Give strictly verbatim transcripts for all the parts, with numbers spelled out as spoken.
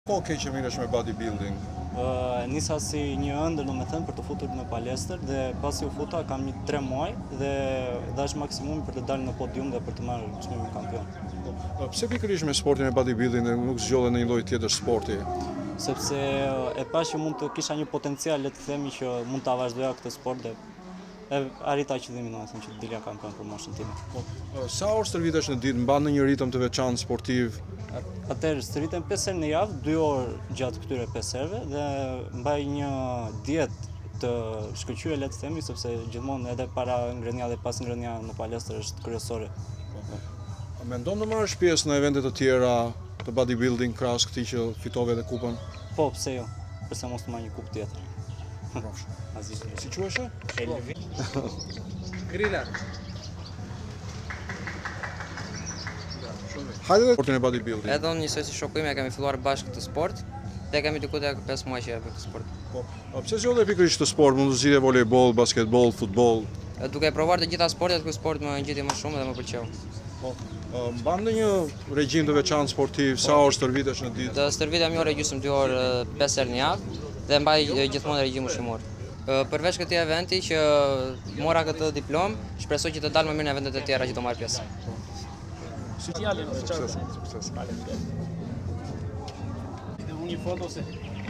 Po ke që mirësh me bodybuilding? Uh, nisa si një ëndër në me thënë për të futur në palestër dhe pasi u futa kam një tre muaj dhe dash maksimumi për të dalë në podium dhe për të marrë çmimin kampion. Po, pse pikërisht me sportin e bodybuilding dhe nuk zgjodhe në një lloj tjetër sporti? Sepse e pash që mund të kisha një potencial, le të themi, që mund ta vazhdoja këtë sport dhe e arrita qëllimin, domethënë që të dilja kampion për moshën time. Po, sa orë stërvitesh në ditë, mban në një ritëm të veçantë sportiv? Atëherë stërvitem pesë herë në javë, dy orë gjatë këtyre pesë herëve dhe mbaj një dietë të shkëlqyer, le të themi, sepse gjithmonë edhe para ngrënia dhe pas ngrënia në palestër është kryesore. A mendon të marrësh pjesë në evente të tjera të bodybuilding krahas këtij që fitove edhe kupën? Po, pse jo? Përse mos të marr një kupë tjetër. Aziz, si quheshe? Elvi. Grila. Hajde dhe sportin e bodybuilding. Edhe unë njësoj si shoku im e kemi filluar bashkë këtë sport dhe kemi diku tek pesë muaj që e bëj këtë sport. Po, a pse zgjodhe pikërisht këtë sport? Mund të zgjidhe volejboll, basketboll, futboll? E duke e provuar të gjitha sportet, ky sport më ngjiti më shumë dhe më pëlqeu. Po, mban ndonjë regjim të veçantë sportiv, sa orë stërvitesh në ditë? Të stërvitem një orë e gjysmë, dy orë pesë herë në javë dhe mbaj gjithmonë regjim ushqimor. Përveç këtij eventi që mora këtë diplomë, shpresoj që të dalë më mirë në eventet e tjera që do marr pjesë. Si fjalën, sukses, sukses. Një foto se.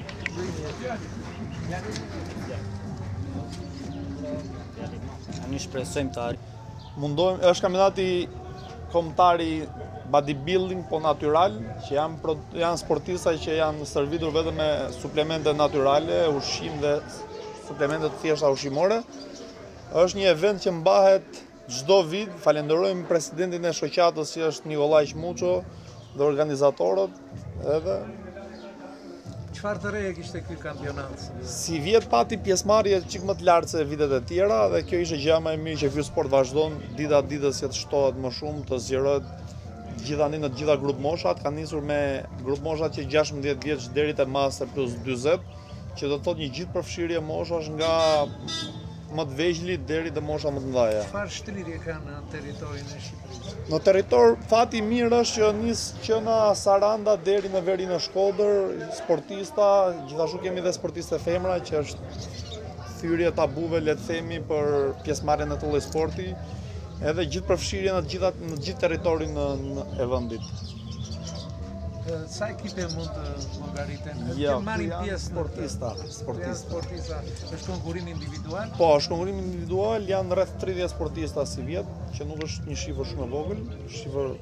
Ne shpresojmë të arrijmë. Mundohem, është kampionati kombëtar i bodybuilding po natyral, që janë janë sportista që janë stërvitur vetëm me suplemente natyrale, ushqim dhe suplemente të thjeshta ushqimore. Është një event që mbahet çdo vit. Falenderojmë presidentin e shoqatës që është Nikolaj Çmuço dhe organizatorët edhe Çfarë të re kishte ky kampionat? si vjet pati pjesëmarrje çik më të lartë se vitet e tjera dhe kjo ishte gjëja më e mirë që ky sport vazhdon dita ditës që të shtohet më shumë, të zgjerohet gjithani në të gjitha grup moshat. Ka nisur me grup moshat që gjashtëmbëdhjetë vjeç deri te master plus dyzet, që do të thotë një gjithë përfshirje moshash nga më të vegjëli deri te mosha më të mëdha. Çfarë shtrirje ka në territorin e Shqipërisë? Në territor fati i mirë është që nis që nga Saranda deri në verinë e Shkodër, sportista, gjithashtu kemi dhe sportistë femra që është thyrje tabuve, le të themi, për pjesëmarrjen në këtë lloj sporti, edhe gjithë përfshirje në gjitha në gjithë territorin në, në e vendit. Sa ekipe mund të llogariten? Ja, Që marrin janë pjesë në sportista, Janë sportista. sportista. Është konkurrim individual? Po, është konkurrim individual, janë rreth tridhjetë sportista si vjet, që nuk është një shifër shumë e vogël, shifër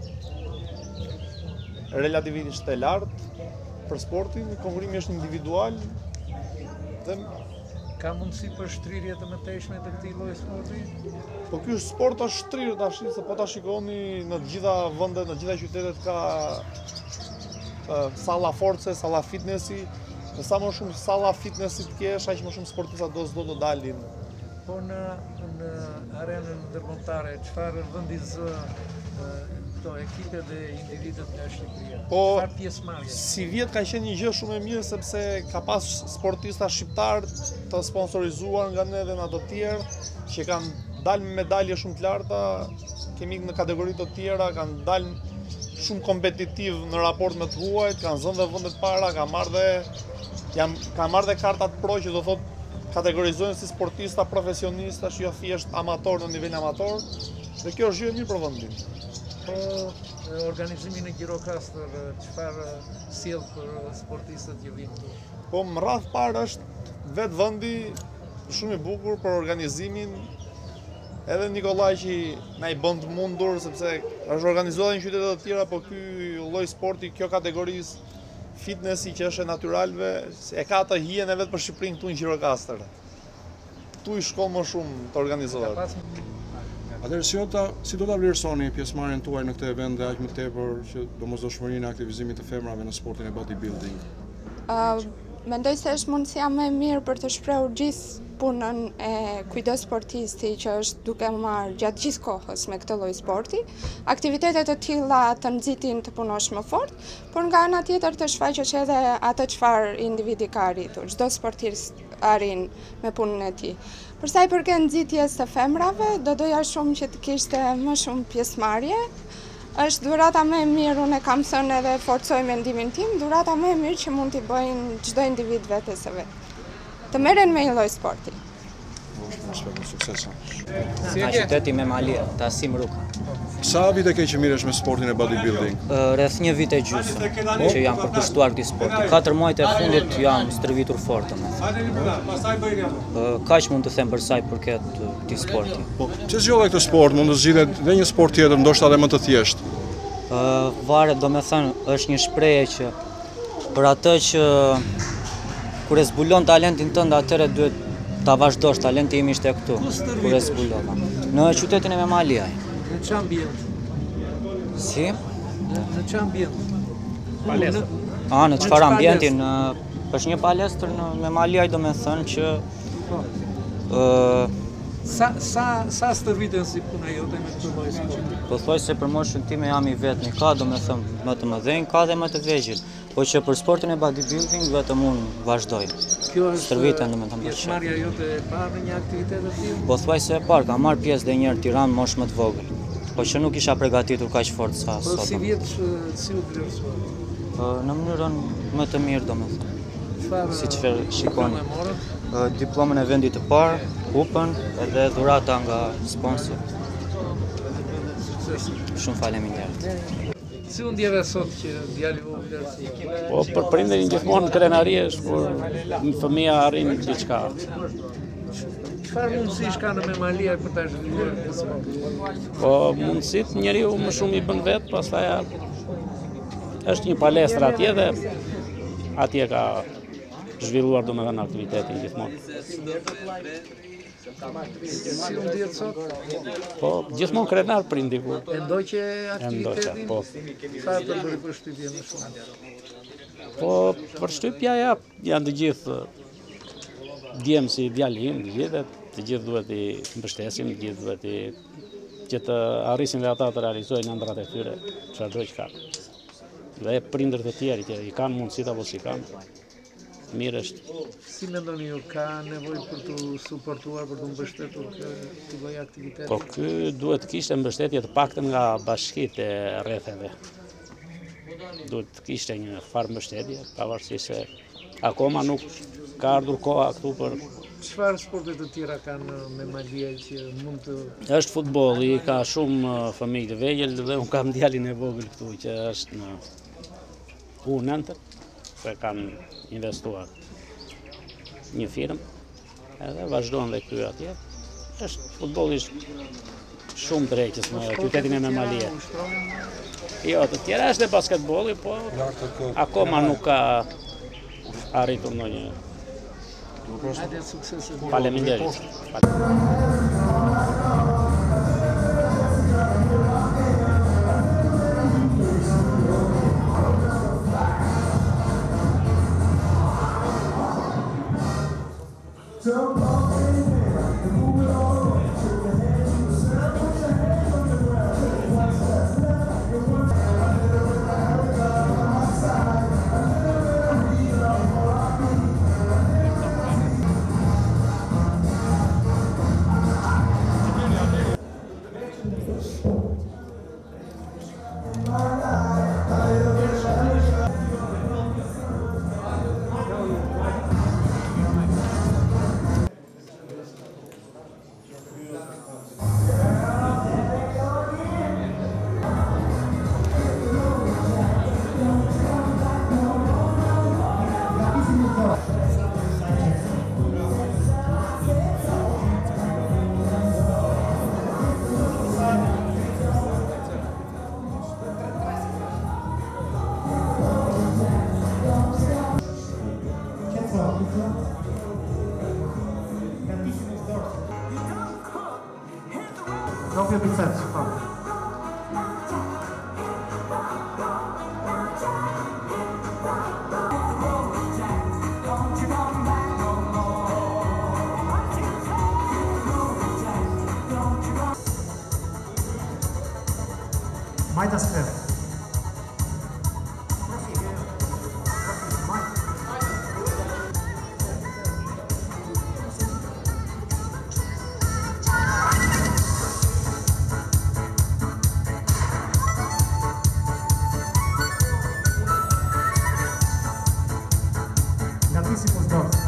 relativisht e lartë për sportin. Konkurrimi është individual dhe Ka mundësi për shtrirje të mëtejshme të këtij lloji sporti? po ky sport është shtrirë tash, se po ta shikoni në të gjitha vendet, në të gjitha qytetet ka uh, salla force, salla fitnessi. Dhe sa më shumë salla fitnessi të kesh, aq më shumë sportista do s'do të dalin. Po në në arenën ndërkombëtare, çfarë vendi zë këto ekipet dhe individët nga Shqipëria? Po, Çfarë pjesëmarrje? si vjet ka qenë një gjë shumë e mirë sepse ka pas sportista shqiptar të sponsorizuar nga ne dhe nga të tjerë që kanë dalë me medalje shumë të larta, kemi në kategori të tjera, kanë dalë shumë kompetitiv në raport me të huajt, kanë zënë dhe vendet para, kanë marrë dhe janë kanë marrë dhe kartat pro që do thotë kategorizohen si sportista profesionista, jo thjesht amator në nivel amator, dhe kjo është gjë e mirë për vendin. Po organizimin e Gjirokastër çfarë sjell për sportistët që vinë këtu? Po më radh parë është vetë vendi shumë i bukur për organizimin. Edhe Nikolaj që na i bën të mundur sepse është organizuar në qytete të tjera, po ky lloj sporti, kjo kategorisë fitnessi që është e natyralve, e ka të hijen e vetë për Shqipërinë këtu në Gjirokastër. Ktu i shkon më shumë të organizohet. Atëherë si, si do ta vlerësoni pjesëmarrjen tuaj në këtë event dhe aq më tepër që domosdoshmërinë e aktivizimit të femrave në sportin e bodybuilding? Uh, mendoj se është mundësia më e mirë për të shprehur gjithë punën e kudo sportisti që është duke marrë gjatë gjithë kohës me këtë lloj sporti. Aktivitetet të tilla të nxitin të punosh më fort, por nga ana tjetër të shfaqësh edhe atë çfarë individi ka arritur. Çdo sportist arrin me punën e tij. Për sa i përket nxitjes së femrave, do doja shumë që të kishte më shumë pjesëmarrje. është dhurata më e mirë, unë e kam thënë edhe forcoj mendimin tim, dhurata më e mirë që mund t'i bëjnë çdo individ vetes së vet. Të merren me një lloj sporti. Shpejt suksesa. Nga qyteti Memalia, Tasim Ruka. Sa vite ke që miresh me sportin e bodybuilding? Rreth një vit e gjysmë që jam përkushtuar këtij sporti. Katër muajt e fundit jam stërvitur fort, domethënë. Kaq mund të them për sa i përket këtij sporti. Po, ç'e zgjodhe këtë sport? Mund të zgjidhet edhe një sport tjetër, ndoshta edhe më të thjeshtë. Varet, domethënë, është një shprehje që për atë që kur e zbulon talentin tënd, atëherë duhet ta vazhdosh, talenti im ishte këtu, kur e zbulova. Në qytetin e Memaliaj. Në që ambient? Si? Në që ambient? Palestër. A, në çfarë ambienti? Në është një palestër në Memaliaj, domethënë që Sa sa sa stërviten si puna jote me këtë lloj sporti? po thuaj se për moshën time jam i vetmi, ka domethënë më të mëdhenj, ka dhe më të vegjël. Po që për sportin e bodybuilding vetëm unë vazhdoj. Kjo është Stërviten domethënë për shkak. pjesëmarrja jote e parë në një aktivitet të tillë? Po thuaj se e parë, kam marrë pjesë dhe një herë në Tiranë moshë më të vogël. Po që nuk isha përgatitur kaq fort sa Po sot. si vjet si u vlerësua? Në mënyrën më të mirë domethënë. Çfarë? Si çfarë shikoni? diplome morët? Diplomën e vendit të parë, kupën edhe dhurata nga sponsor. Sukses. Shumë faleminderit. Si u ndjeve sot që djali u vlerësua? Po për prindërin gjithmonë krenari është kur një fëmija arrin diçka. Çfarë mundësish ka në Memaliaj për ta zhvilluar këtë sport? Po mundësit njeriu më shumë i bën vetë, pastaj është një palestër atje dhe atje ka zhvilluar domethënë aktivitetin gjithmonë. Si u ndjet sot? Po gjithmonë krenar prindi ku. E ndoqe E ndoqa, aktivitetin? po. Sa të bëri përshtypje më shumë? Po përshtypja ja janë të gjithë djemë si djali im, të gjithë, të gjithë duhet i mbështesim, të gjithë duhet i që të arrisin dhe ata të realizojnë ëndrat e tyre, çfarëdo që kanë. Dhe prindërt e tjerë që i kanë mundësit apo si kanë, mirë është. Si mendoni ju, ka nevojë për të suportuar, për të mbështetur këtë lloj aktiviteti? Po ky duhet të kishte mbështetje të paktën nga bashkitë e rretheve. Duhet të kishte një farë mbështetje, pavarësisht se akoma nuk ka ardhur koha këtu për. Çfarë sporte të tjera kanë me Memaliaj që mund të... Është futbolli, ka shumë fëmijë të vegjël dhe unë kam djalin e vogël këtu që është në U nëntër, se kanë investuar një firmë edhe vazhdojnë dhe ky atje. Është futbolli shumë tërheqës në qytetin e Memaliaj. Jo, të tjera është dhe basketbolli, po akoma nuk ka arritur ndonjë. Hajde suksese. Faleminderit. Proprio biceps, Majta sklep. si kushdo.